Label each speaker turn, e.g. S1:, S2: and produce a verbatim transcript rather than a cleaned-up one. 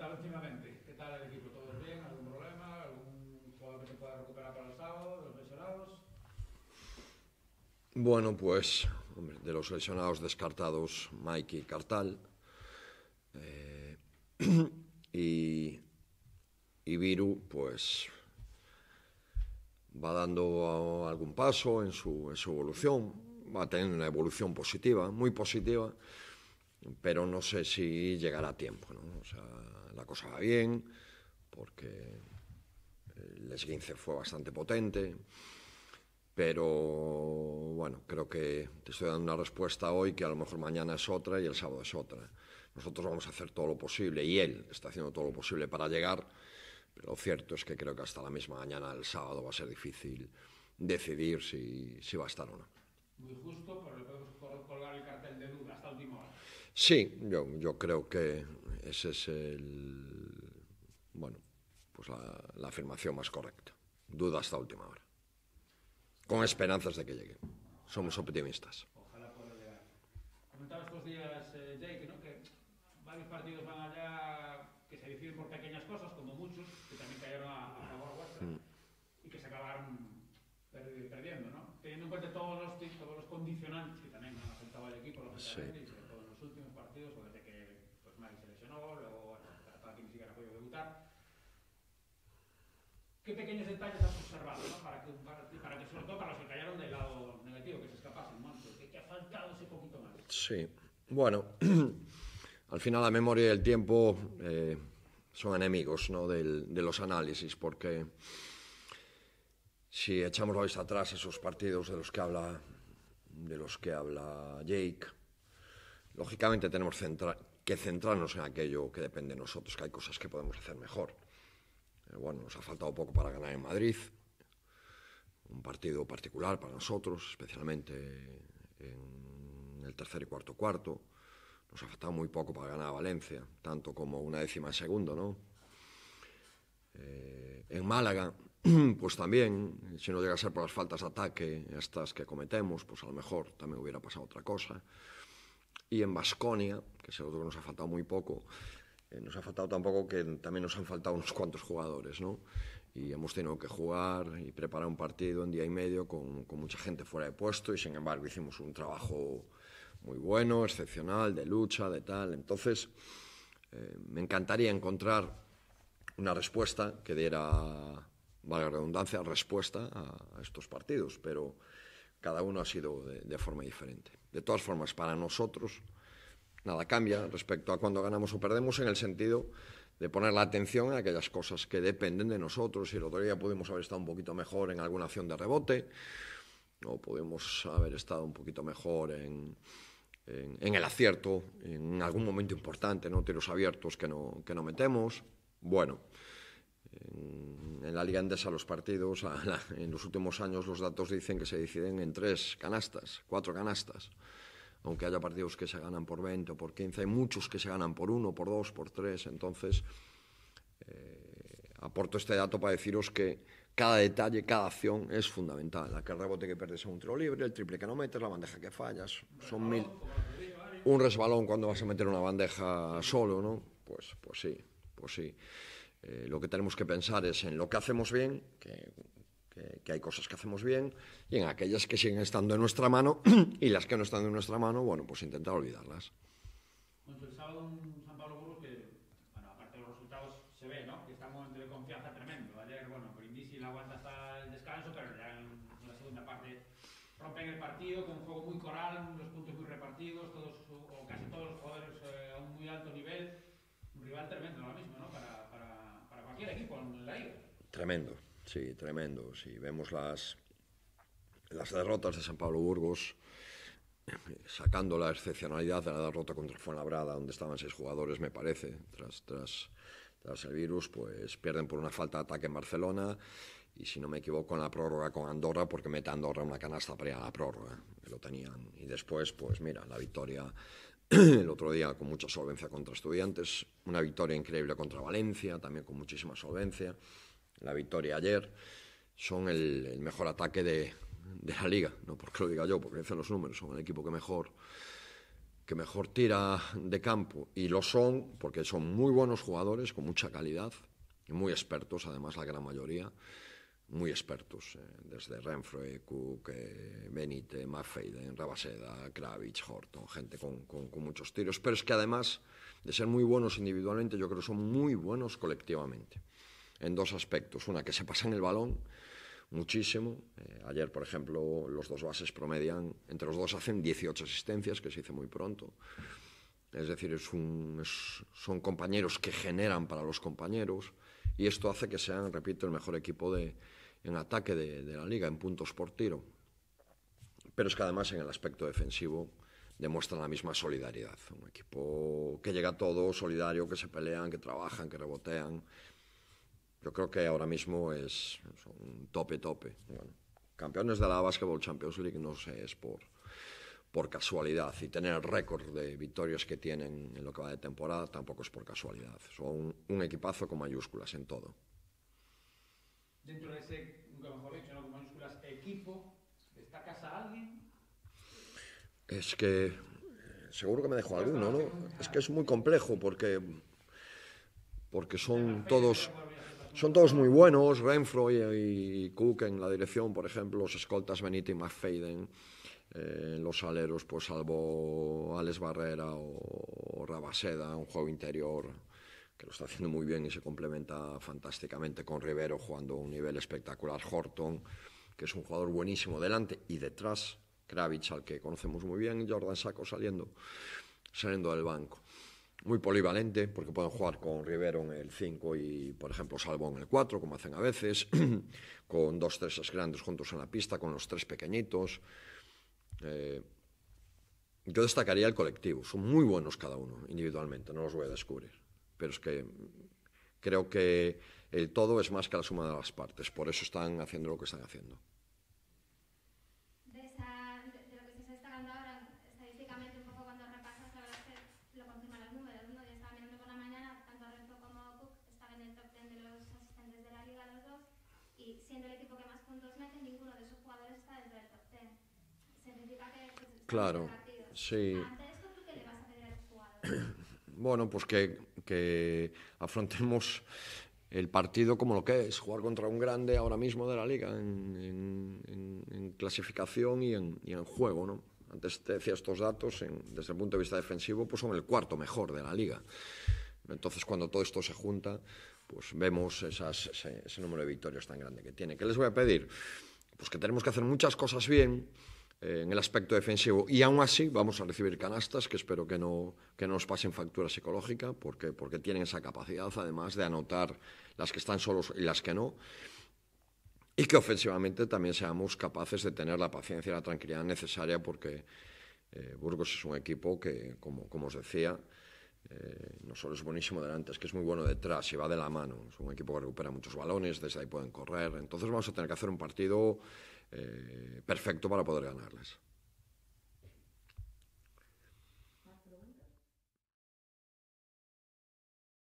S1: tal últimamente? ¿Qué tal el equipo? ¿Todos bien? ¿Algún problema? ¿Algún jugador que se pueda recuperar para el sábado? ¿Los lesionados?
S2: Bueno, pues hombre, de los lesionados descartados, Mike y Cartal. Eh, y, y Viru, pues va dando algún paso en su, en su evolución, va teniendo una evolución positiva, muy positiva, pero no sé si llegará a tiempo, ¿no? O sea, la cosa va bien, porque el esguince fue bastante potente, pero bueno, creo que te estoy dando una respuesta hoy que a lo mejor mañana es otra y el sábado es otra. Nosotros vamos a hacer todo lo posible, y él está haciendo todo lo posible para llegar, pero lo cierto es que creo que hasta la misma mañana del sábado va a ser difícil decidir si, si va a estar o no.
S1: Muy justo, pero le podemos colgar el cartel de duda hasta última hora.
S2: Sí, yo, yo creo que ese es el, bueno, pues la, la afirmación más correcta. Duda hasta última hora. Con esperanzas de que llegue. Somos optimistas.
S1: Ojalá pueda llegar. Comentaba estos días, eh, Jake, ¿no? Que varios partidos van allá que se deciden por pequeñas cosas, como muchos, que también cayeron a, a favor vuestra, mm. y que se acabaron perdiendo, ¿no? Teniendo en cuenta todos los, todos los condicionantes que también han afectado al equipo, lógicamente, sí. Y sobre todo en los últimos partidos, desde que pues, Mari se lesionó, luego, bueno, para que ni siquiera ha podido debutar. ¿Qué pequeños detalles has observado, ¿no? Para que, para, para que, sobre todo para los que cayeron del lado negativo, que se escapasen, ¿no? Que, que ha faltado ese poquito más.
S2: Sí, bueno, al final la memoria y el tiempo eh, son enemigos, ¿no? Del, de los análisis, porque si echamos la vista atrás, esos partidos de los que habla, de los que habla Jake, lógicamente tenemos centra, que centrarnos en aquello que depende de nosotros, que hay cosas que podemos hacer mejor. Bueno, nos ha faltado poco para ganar en Madrid, un partido particular para nosotros, especialmente en el tercer y cuarto cuarto. Nos ha faltado muy poco para ganar a Valencia, tanto como una décima en segundo, ¿no? Eh, en Málaga, pues también, si no llega a ser por las faltas de ataque estas que cometemos, pues a lo mejor también hubiera pasado otra cosa. Y en Baskonia, que es el otro que nos ha faltado muy poco, Eh, nos ha faltado tampoco que también nos han faltado unos cuantos jugadores, ¿no? Y hemos tenido que jugar y preparar un partido en día y medio con, con mucha gente fuera de puesto, y sin embargo hicimos un trabajo muy bueno, excepcional, de lucha, de tal. Entonces, eh, me encantaría encontrar una respuesta que diera, valga la redundancia, respuesta a, a estos partidos, pero cada uno ha sido de, de forma diferente. De todas formas, para nosotros nada cambia respecto a cuando ganamos o perdemos, en el sentido de poner la atención en aquellas cosas que dependen de nosotros. Y el otro día pudimos haber estado un poquito mejor en alguna acción de rebote, o pudimos haber estado un poquito mejor en, en, en el acierto, en algún momento importante, ¿no? Tiros abiertos que no, que no metemos. Bueno, en, en la Liga Endesa los partidos, a la, en los últimos años los datos dicen que se deciden en tres canastas, cuatro canastas. Aunque haya partidos que se ganan por veinte o por quince, hay muchos que se ganan por uno, por dos, por tres. Entonces, eh, aporto este dato para deciros que cada detalle, cada acción es fundamental. Aquel rebote que pierdes en un tiro libre, el triple que no metes, la bandeja que fallas, son mil. Un resbalón cuando vas a meter una bandeja solo, ¿no? Pues, pues sí, pues sí. Eh, lo que tenemos que pensar es en lo que hacemos bien, que... Que, que hay cosas que hacemos bien, y en aquellas que siguen estando en nuestra mano, y las que no están en nuestra mano, bueno, pues intentar olvidarlas.
S1: Bueno, el sábado en San Pablo Burgos, que, bueno, aparte de los resultados, se ve, ¿no? Que está en un momento de confianza tremendo. Ayer, bueno, Brindisi la aguanta hasta el descanso, pero ya en la segunda parte rompen el partido con un juego muy coral, los puntos muy repartidos, todos, o casi todos los jugadores eh, a un muy alto nivel. Un rival tremendo ahora mismo, ¿no? Para, para, para cualquier equipo en la liga.
S2: Tremendo. Sí, tremendo. Si vemos las, las derrotas de San Pablo Burgos, sacando la excepcionalidad de la derrota contra Fuenlabrada, donde estaban seis jugadores, me parece, tras, tras, tras el virus, pues pierden por una falta de ataque en Barcelona, y si no me equivoco en la prórroga con Andorra, porque mete a Andorra una canasta para ir a la prórroga, que lo tenían. Y después, pues mira, la victoria el otro día con mucha solvencia contra Estudiantes, una victoria increíble contra Valencia, también con muchísima solvencia. La victoria ayer, son el, el mejor ataque de, de la liga, no porque lo diga yo, porque dicen los números, son el equipo que mejor que mejor tira de campo, y lo son porque son muy buenos jugadores, con mucha calidad, y muy expertos, además la gran mayoría, muy expertos, eh, desde Renfroe, Cook, eh, Benítez, McFadden, Rabaseda, Kravitz, Horton, gente con, con, con muchos tiros, pero es que además de ser muy buenos individualmente, yo creo que son muy buenos colectivamente, en dos aspectos. Una, que se pasan el balón muchísimo. Eh, ayer, por ejemplo, los dos bases promedian, entre los dos hacen dieciocho asistencias, que se dice muy pronto. Es decir, es un, es, son compañeros que generan para los compañeros, y esto hace que sean, repito, el mejor equipo de, en ataque de, de la liga, en puntos por tiro. Pero es que además en el aspecto defensivo demuestran la misma solidaridad. Un equipo que llega a todo, solidario, que se pelean, que trabajan, que rebotean. Yo creo que ahora mismo es, es un tope, tope. Bueno, campeones de la Basketball Champions League no sé, es por, por casualidad. Y tener el récord de victorias que tienen en lo que va de temporada tampoco es por casualidad. Son un, un equipazo con mayúsculas en todo.
S1: Dentro de ese, nunca mejor dicho, ¿no? Con mayúsculas, equipo, ¿destacas a alguien?
S2: Es que seguro que me dejo alguno, ¿no? Es que es muy complejo porque, porque son todos... Son todos muy buenos, Renfroe y Cook en la dirección, por ejemplo, los escoltas Benítez y McFadden, eh, los aleros, pues salvo Alex Barrera o, o Rabaseda, un juego interior que lo está haciendo muy bien y se complementa fantásticamente con Rivero jugando a un nivel espectacular, Horton, que es un jugador buenísimo delante y detrás, Kravitz, al que conocemos muy bien, y Jordan Sacco saliendo, saliendo del banco. Muy polivalente, porque pueden jugar con Rivero en el cinco y, por ejemplo, Salvo en el cuatro, como hacen a veces, con dos treses grandes juntos en la pista, con los tres pequeñitos. Eh, yo destacaría el colectivo. Son muy buenos cada uno, individualmente, no los voy a descubrir. Pero es que creo que el todo es más que la suma de las partes. Por eso están haciendo lo que están haciendo. Claro, sí.
S3: Ante esto, ¿tú qué le vas a pedir a los jugadores?
S2: Bueno, pues que, que afrontemos el partido como lo que es, jugar contra un grande ahora mismo de la liga, en, en, en, en clasificación y en, y en juego, ¿no? Antes te decía estos datos, en, desde el punto de vista defensivo, pues son el cuarto mejor de la liga. Entonces, cuando todo esto se junta, pues vemos esas, ese, ese número de victorias tan grande que tiene. ¿Qué les voy a pedir? Pues que tenemos que hacer muchas cosas bien, eh, en el aspecto defensivo, y aún así vamos a recibir canastas que espero que no, que no nos pasen factura psicológica, porque, porque tienen esa capacidad, además de anotar las que están solos y las que no, y que ofensivamente también seamos capaces de tener la paciencia y la tranquilidad necesaria, porque eh, Burgos es un equipo que, como, como os decía, eh, no solo es buenísimo delante, es que es muy bueno detrás y va de la mano. Es un equipo que recupera muchos balones, desde ahí pueden correr. Entonces vamos a tener que hacer un partido eh, perfecto para poder ganarles.